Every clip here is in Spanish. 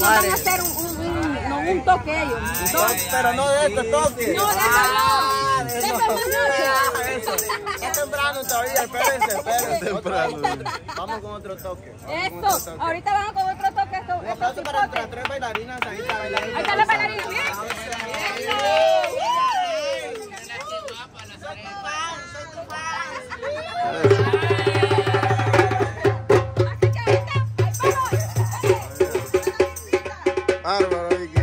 nos van a hacer un toque ellos. Pero no de este toque. No, de eso no. Eso. Es temprano todavía, espérense. Vamos con otro toque. Esto, ahorita vamos con otro toque. Un aplauso para nuestras 3 bailarinas. Ahí está bailarina. Ahí está la bailarina. Bárbaro, Vicky.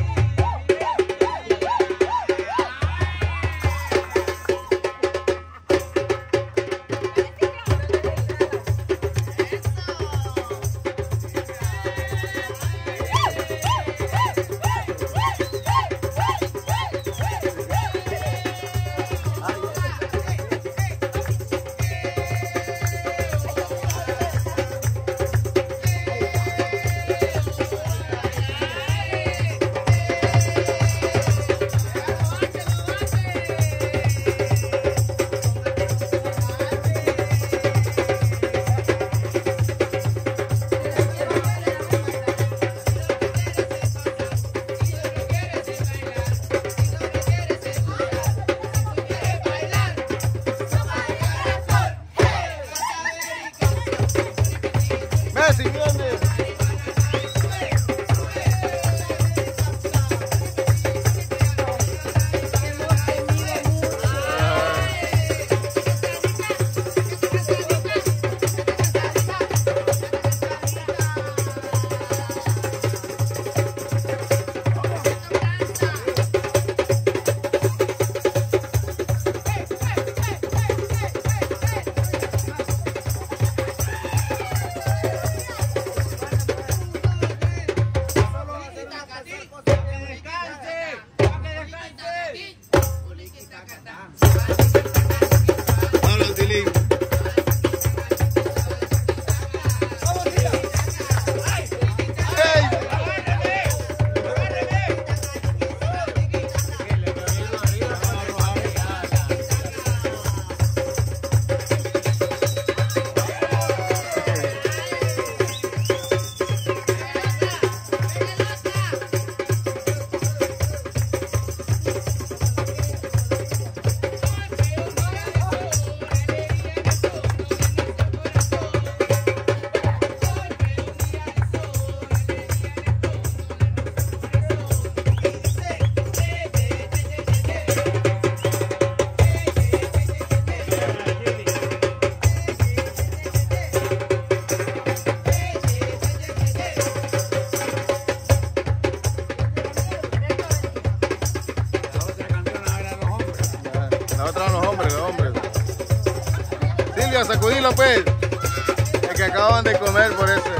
Messi, viene. Silvia, sacudilo pues. Es que acaban de comer por eso.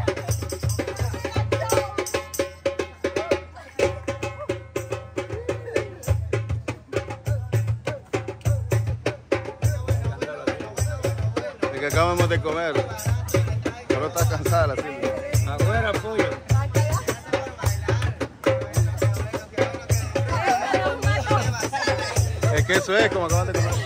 Es que acabamos de comer. Solo está cansada la Silvia. Afuera, pollo. Es que eso es como acaban de comer.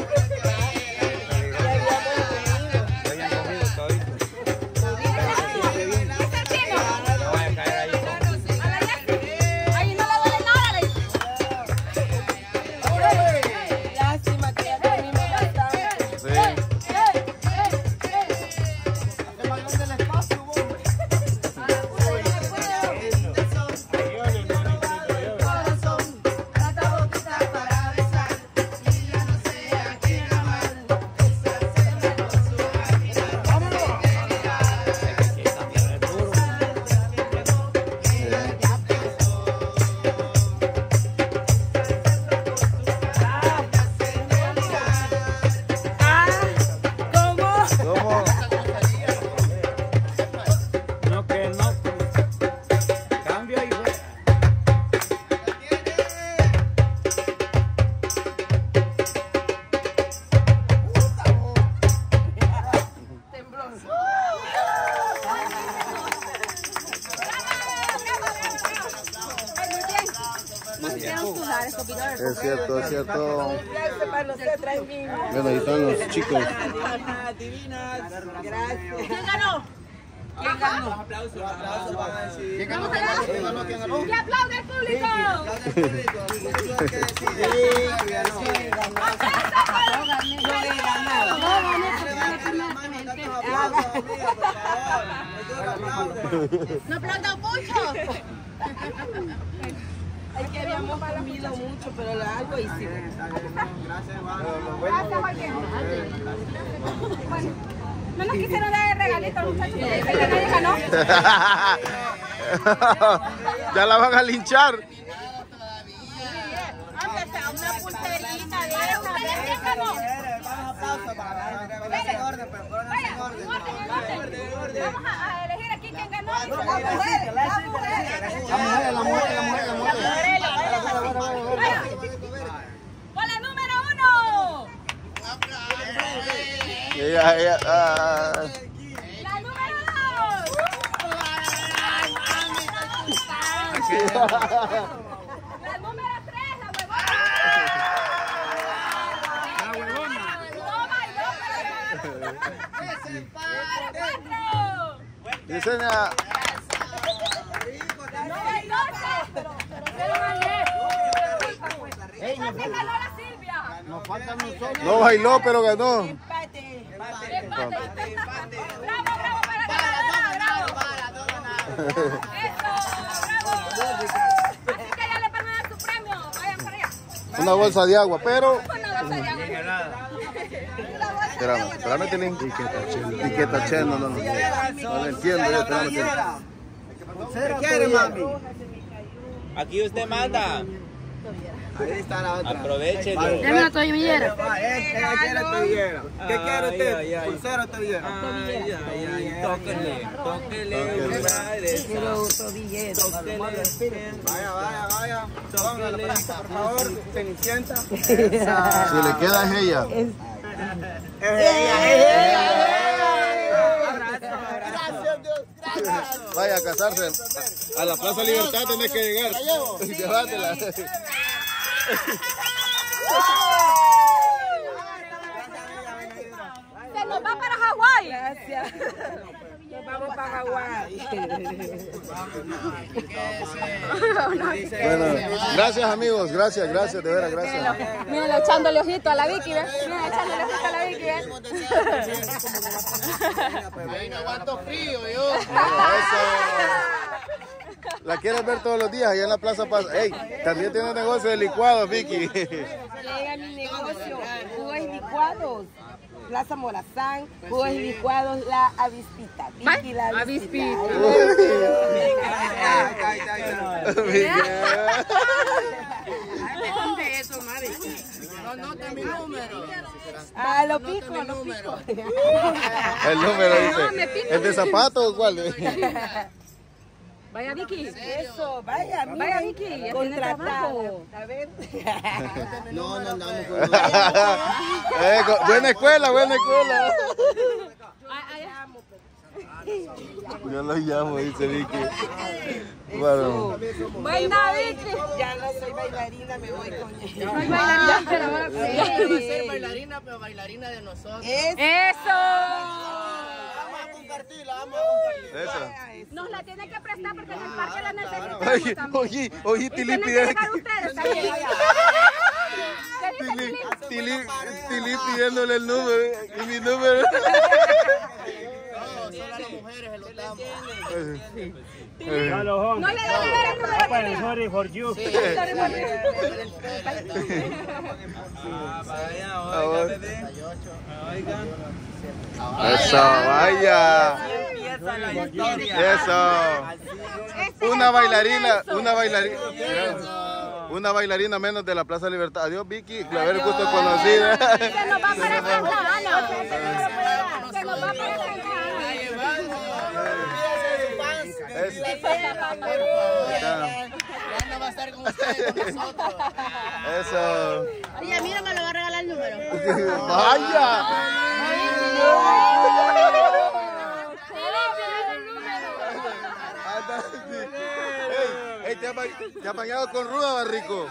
Es cierto, es cierto. Bueno, ahí están los chicos. Divinas. Gracias. ¿Quién ganó? ¿Quién ganó? ¿Quién ganó? ¡Que aplaude el público! No aplaudan mucho. Es que habíamos comido mucho, pero algo hicimos. Gracias, Jorge. Bueno, no nos quisieron dar el regalito, muchachos, porque dicen que nadie ganó. Ya la van a linchar. Aunque sea una pulserita de esa. ¿Quién ganó? Vamos a elegir aquí quién ganó. La Con la número 1. La número 2. La número 3, la huevona. No bailó, pero número 4. Diseña. No bailó, pero se lo gané. Así ganó la Silvia. Nos faltan nosotros. No bailó, pero ganó. Empate. Bravo, bravo para la ganadora, bravo. Eso, bravo. Así que ya le van a dar su premio. Vayan para allá. Una bolsa de agua, pero. Una bolsa de agua. Espérame, Tilín. Etiqueta Chen, no lo entiendo yo, espérame, Tilín. ¿Qué quiere, mami? Aquí usted manda. Ahí está la otra. Aprovechelo. Dame una tobillera. Ella quiere tobillera. ¿Qué quiere usted? Pulsera o tobillera. Tóquele. Quiero tobillera. Vaya. Ponga la planta, por favor. Cenicienta. Si le queda es ella. Gracias, Dios. Gracias. Vaya a casarse. A la Plaza Libertad tenés que llegar. Llévatela. Se nos va para Hawái. Gracias. Nos vamos para Hawái. Bueno, gracias amigos, gracias, de veras, gracias. Mírenlo echándole ojito a la Vicky, ¿ves? Miren, echándole ojito a la Vicky, ¿ves? Ahí no aguanto frío, yo. Eso. La quieres ver todos los días allá en la Plaza Paz. Ey, también tiene un negocio de licuados, Vicky. Llega mi negocio, jugos y licuados. Plaza Morazán, jugos y licuados, la avispita. Vicky, la avispita. ¿Dónde eso, madre? No, nota mi número. Ah, lo pico. El número dice. ¿El de zapatos o cuál? Vaya, Vicky. Eso, vaya, Vaya, Vicky. Contratado. A ver. No andamos con Buena escuela. Yo lo llamo, dice Vicky. Bueno. Buena, Vicky. Ya no soy bailarina, me voy con ella. No hay bailarina, pero ahora sí. ser bailarina, pero bailarina de nosotros. ¡Eso! Vamos a compartirla, vamos a compartirla. Eso. Nos la tienen que prestar porque en el parque la necesitamos también. Oye, Y Tilín tienen que pide. llegar ustedes también. ¿Qué dice Tilín? Tilín pidiéndole el número. Y mi número. Solo a las mujeres se lo damos. No le dan a ver el número. Sorry for you. Eso, vaya. Eso. Una bailarina menos de la Plaza Libertad. Adiós, Vicky. Claver, gusto conocida. Se nos va para Santa Ana. Se nos va para Santa Ana. Ya no va a estar con ustedes, con nosotros. Eso. Oye, mira, me lo va a regalar el número. Vaya. Ey, te ha bañado con ruda, Barrico.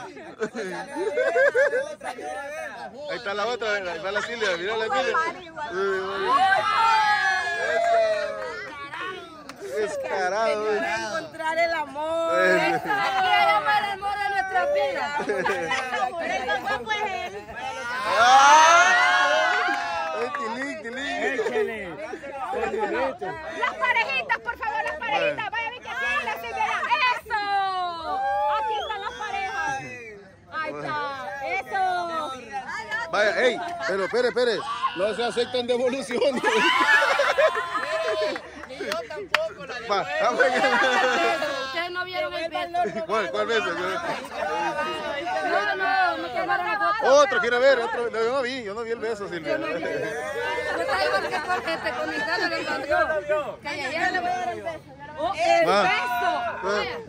Ahí está la otra, ahí va la Silvia, mira la Silvia. Descarado. Encontrar el amor. Aquí hay amor, el amor de nuestra vida. Pero tampoco es él. Échale. Las parejitas, por favor, las parejitas. Vaya, vi que aquí la señora. ¡Eso! Aquí están las parejas. Ahí está. ¡Eso! Vaya, ey, pero espere. No se aceptan devoluciones. Ni yo tampoco la Va, Ustedes no vieron el beso. ¿Cuál beso? No quemaron la foto. Otro, quiero ver, otro. No, yo no vi el beso, Silvia. Yo estaba igual que con mi cara le encontró. Que ayer le voy a dar el beso. ¡El Va. beso!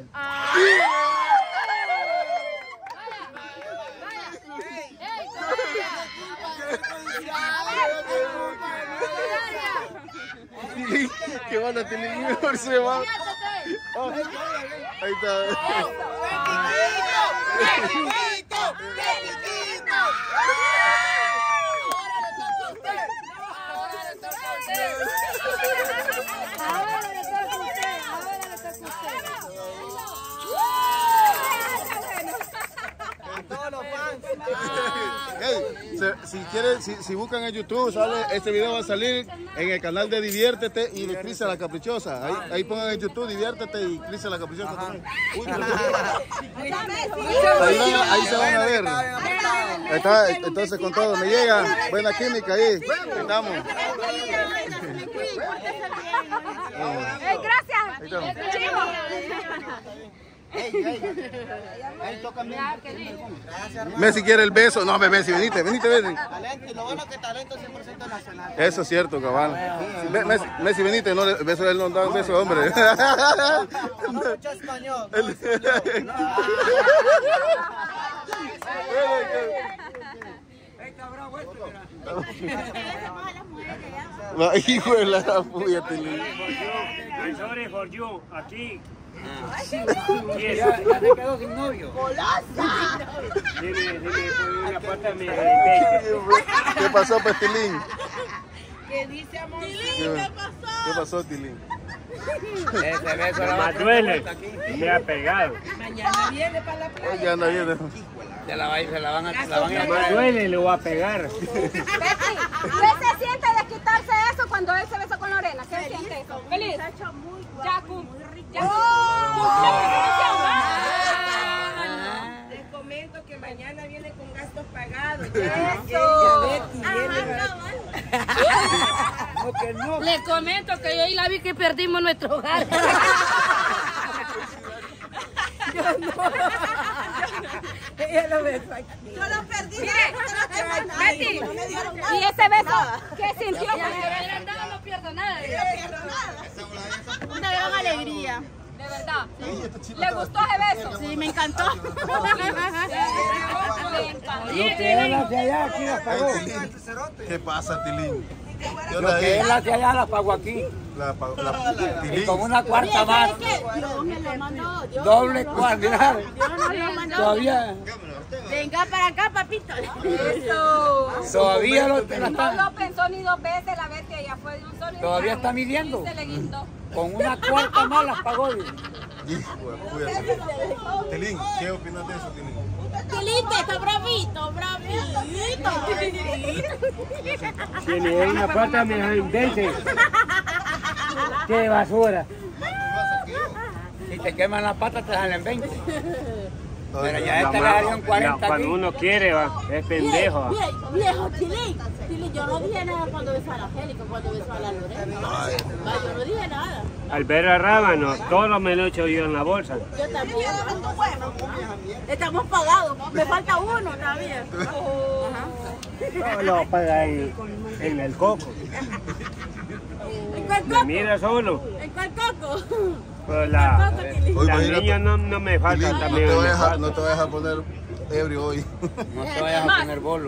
Tilín, qué bueno, Tilín, mejor se va. Oh, ahí está. todos los fans. Hey, si buscan en YouTube, este video va a salir en el canal de Diviértete y de Crisia la Caprichosa. Ahí pongan en YouTube Diviértete y Crisia la Caprichosa también. Uy, ahí se van a ver. Está, entonces con todo, me llega buena química ahí. Estamos. Gracias. Messi quiere el beso. No, Messi, venite. Talento, y lo bueno que talento 100% nacional. Eso es cierto, cabal. Messi, venite, no, el beso él no da un beso, hombre. No mucho español. Hijo de la puya, Tilín. I'm sorry for you. Aquí. Ya se quedó sin novio. Dime, una pata me ¿Qué pasó, pues, Tilín? ¿Qué dice, amor? ¿Qué pasó, Tilín? Ese beso la más duele. Me ha pegado. Mañana viene para la playa. Ya anda bien. se la van a Más duele, le voy a pegar. Betty, ¿qué se siente de quitarse eso cuando él se besó con Lorena? ¿Qué se siente eso? ¿Feliz? Ya Les comento que mañana viene con gastos pagados. Les comento que yo y la vi que perdimos nuestro hogar. Ella lo besó aquí. Yo lo perdí. Betty, ¿y ese beso qué sintió? No pierdo nada. Una gran alegría. De verdad. ¿Le gustó ese beso? Sí, me encantó. ¿Qué pasa, Tilín? Lo que él hace allá la pago aquí. Y Tilín. con una cuarta más. Dios me lo mandó. Dios Doble cuadra. Dios nos lo mandó. Todavía. Venga para acá, papito. Eso. Todavía lo No lo pensó ni dos veces la vez que ella fue de un solo. Todavía está midiendo. Y se le guindó. Con una cuarta más las pagó. Hijo de puya. Tilín, ¿qué opinas de eso, Tilín? Tilito, está bravito, bravito. Tiene una pata me da 20. ¡Qué basura! Si te queman las patas te salen 20. Pero ya esta le darían 40 Cuando aquí. uno quiere, va, es pendejo. Va. Viejo, Tilín. Tilín, yo no dije nada cuando besó a la Angélica, cuando besó a la Lorena. Yo no dije nada. Al ver a Rábano, todo me lo he hecho yo en la bolsa. Yo también. Estamos pagados. Me falta uno todavía. Todo lo paga en el coco. ¿En cuál Me coco? mira solo. ¿En cuál coco? Pero la Oye, niña no me falta Tilín, también. no te vayas a poner ebrio hoy. No te vayas a poner bolo.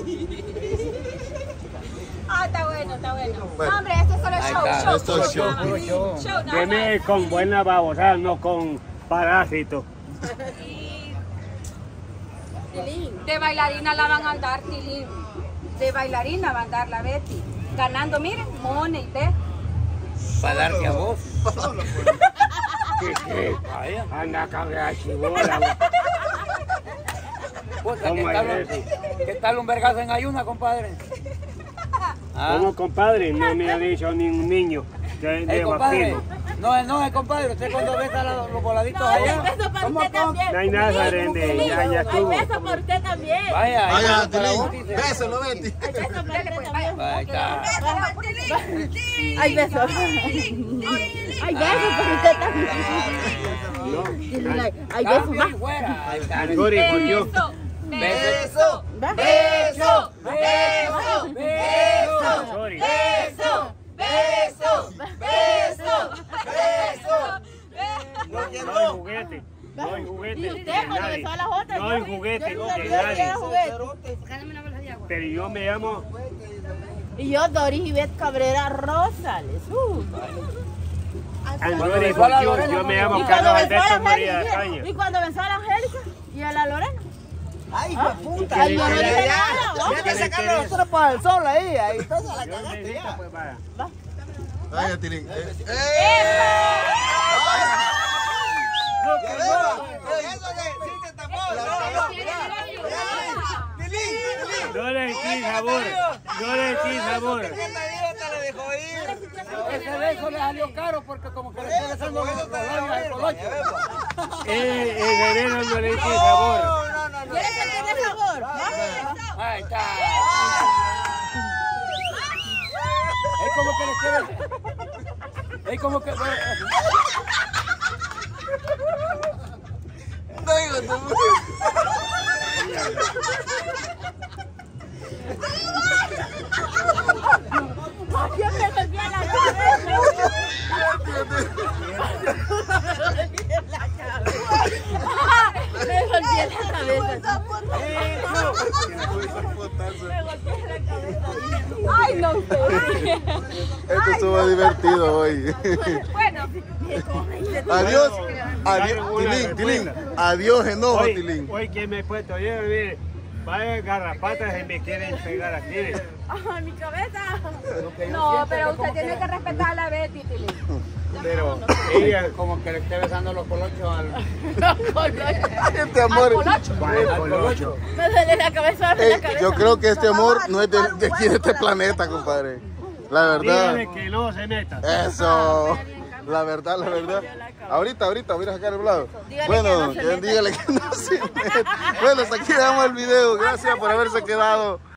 Ah, está bueno, está bueno. Bueno. No, hombre, este es solo Ahí show. está. Show, Esto es show. Puro show. show, nada Deme más. con buena babosa, no con parásitos. Tilín. De bailarina la van a andar, Tilín. De bailarina va a andar la Betty. Ganando, miren, money, ve. Para darte a vos. ¿Qué? Anda a cagar chibola. Puta, ¿Cómo es eso? ¿Qué tal un vergazo en ayuna, compadre? ¿Ah? ¿Cómo, compadre? No me ha dicho ni un niño de compadre. vacino. No, compadre. Usted cuando besa los voladitos No, hay allá. beso para usted también. No hay nada, Rende, ya estuvo. Hay beso para usted también. Vaya, ahí Vaya, está la voz, Tilín, dice. béselo, Betty. Hay beso para usted también. Ahí está. Hay beso. Hay beso para usted también. Hay beso Cambio más. y fuera. Ahí está. Angori, por Dios. Beso. ¿Va? Beso. Beso. Beso. Sorry. Beso. Beso. Beso. Beso. No hay juguete. No hay juguete. Y usted de cuando nadie. besó a las otras. No hay juguete yo de era nadie. juguete. Pero yo me llamo. Y yo, Doris Ivette Cabrera Rosales. Angori, por Dios. Yo me llamo Y Carlos cuando besó a Alberto la María Angélica. Caña. Y cuando besó a la Angélica y a la Lorena. Ay, ¿Ah? puta. Ay, yo no dije nada. ¿no? Hay que sacarle los otros para el sol ahí. Ahí entonces la Yo cagaste necesito, ya. pues vaya. Vaya, Tilín. No le eché sabor. No le eché sabor. Ese beso le salió caro porque como que le estoy besando los labios al colocho. El veneno no le eché sabor. ¿Quieres que tiene sabor? Ahí está. Es como que le quiere. Es como que. Siempre me golpea la cabeza. Me golpeé la cabeza. Ay, no sé. Esto estuvo divertido hoy. Bueno, Adiós. Adiós. Tilín. Adiós, enojo, Tilín. Hoy que me he puesto yo, mire, vaya garrapatas y me quieren pegar aquí. mire. Ay, mi cabeza. no, pero usted tiene que respetar a la Betty, Tilín. Pero ella, Como que le esté besando los colochos al Este amor. vaya colocho. Me duele la cabeza, Ey, yo creo que este amor no es de aquí de este planeta, compadre. La verdad. Dígale que no se meta. Eso. La verdad, la verdad. Ahorita voy a sacar el blado. Dígale Bueno, que no se meta. dígale que no se meta. Bueno, hasta aquí dejamos el video. Gracias por haberse quedado.